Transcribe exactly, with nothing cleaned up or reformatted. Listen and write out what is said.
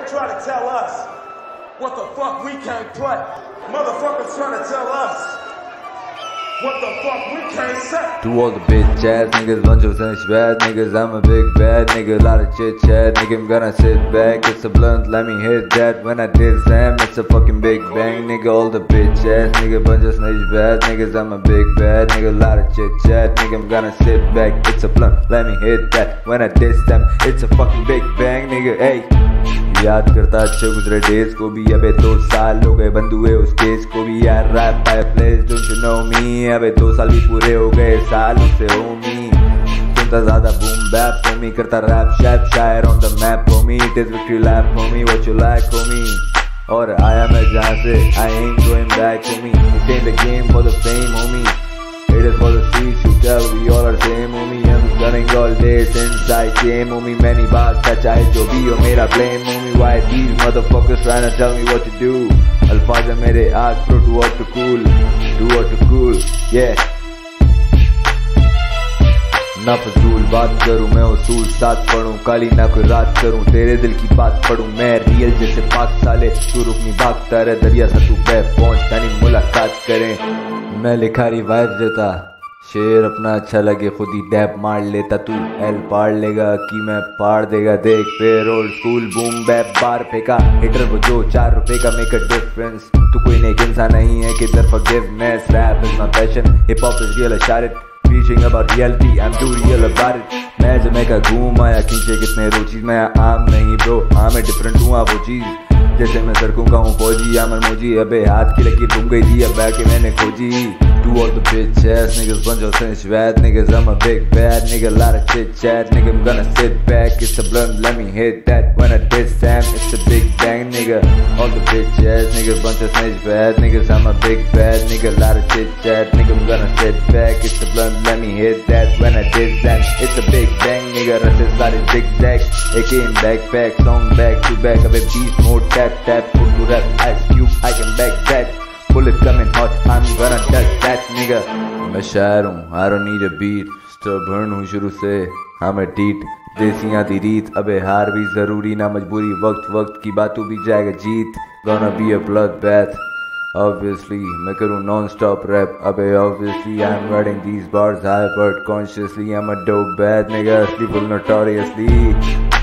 trying to tell us what the fuck we can't play. Motherfuckers trying to tell us what the fuck we can't say. To all the bitch ass niggas, bunch of sense bad niggas, I'm a big bad nigga, lot of chit chat, nigga, I'm gonna sit back, it's a blunt, let me hit that, when I diss them, it's a fucking big bang, nigga, all the bitch ass nigga, bunch of snitch bad niggas, I'm a big bad nigga, lot of chit chat, nigga, I'm gonna sit back, it's a blunt, let me hit that, when I diss them, it's a fucking big bang, nigga, hey. याद करता अच्छे गुजरे days को भी, अबे दो साल हो गए बंद हुए उस केस को भी, यार rap by place don't you know me, अबे दो साल भी पूरे हो गए सालों से होमी, सुनता ज्यादा बूम बैप होमी, करता रैप शैप शायर on the map homie, it is victory lap homie, what you like homie, और आया मैं जहाँ से I ain't going back homie, it ain't the game for the fame homie, it is for the streets to tell we all are same homie, I'm gunning all day since I came homie, many बात का चाहे जो भी हो मेरा blame homie, why these motherfuckers trying to tell me what to do, अल्फाज है मेरे आग pro do what to cool, do what to cool, yeah. ना फजूल बात करूं मैं उसूल साथ पढ़ूं, काली ना कोई रात करूं, तेरे दिल की बात पढ़ूं मैं रियल जैसे पाक साले, तू रुकनी भागता रहे दरिया सा तू बह पहुंच यानी मुलाकात करें, मैं लिखारी वाइफ देता, शेर अपना अच्छा लगे खुद ही डैप मार लेता, तू एल पाड़ लेगा कि मैं पाड़ देगा, देख फिर old school boom bap bar फेंका, हिटर वो जो चार रुपए का मेक अ डिफरेंस, तू कोई नेक इंसान नहीं है कि दर forgiveness, rap is my passion, hip hop is real, I shout preaching about reality, I'm too real about it, मैं जमैका घूम आया खींचे कितने रोचीज, मैं आम नहीं ब्रो, हाँ मैं डिफरेंट हूँ आप वो चीज, जैसे मैं सड़कों का हूँ फौजी या मैं मोजी, अबे हाथ की लकीर घूम गई थी अब बैके मैंने खोजी, to all the bitch ass niggas, bunch of sense bad niggas, I'm a big bad nigga, lot of chit chat, nigga, I'm gonna sit back, it's a blunt, let me hit that, when I diss Sam, it's a big bang nigga, all the bitch ass niggas, bunch of snitch bad niggas, I'm a big bad nigga, lot of chit chat, nigga, I'm gonna sit back, it's a blunt, let me hit that, when I diss Sam, it's a big bang nigga, rushes started zigzag, A K in backpack, song back to back, a beast mode, tap tap, put to rap, ice cube, I can back that, bullet coming hot, I'm gonna touch that nigga, मैं शायर हूँ, I don't need a beat, stubborn हूँ शुरू से, हाँ मैं tit, देसी आती रीत, अबे हार भी जरूरी ना मजबूरी, वक्त वक्त की बातों भी जाएगा जीत, gonna be a bloodbath, obviously मैं करूँ non-stop rap, अबे obviously I'm writing these bars hyper consciously, I'm a dope bad nigga, sleep full notoriously.